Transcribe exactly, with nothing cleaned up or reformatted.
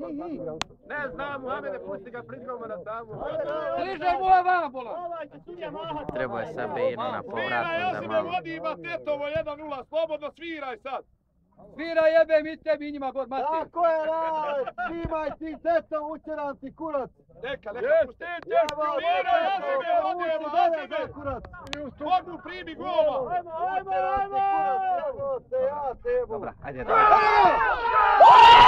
Ne znam, Muhamede, pusti ga, priđemo na tamo. Bliže mu ova bola. Treba je sad Bejno na povratnu da malo. Vodi ima Tetovo jedan nula, slobodno sviraj sad. Svira jebe mi tebi i njima god, Mati. Tako je, raj! Šimaj ti Tetom, učeram ti kurac! Neka, neka, pusti. Sviraj, ja se me odijemo, ja se me. Mogu primi golova. Ajmo, ajmo, ajmo! Učeram ti kurac, evo te ja, tebu. Dobra, ajde da.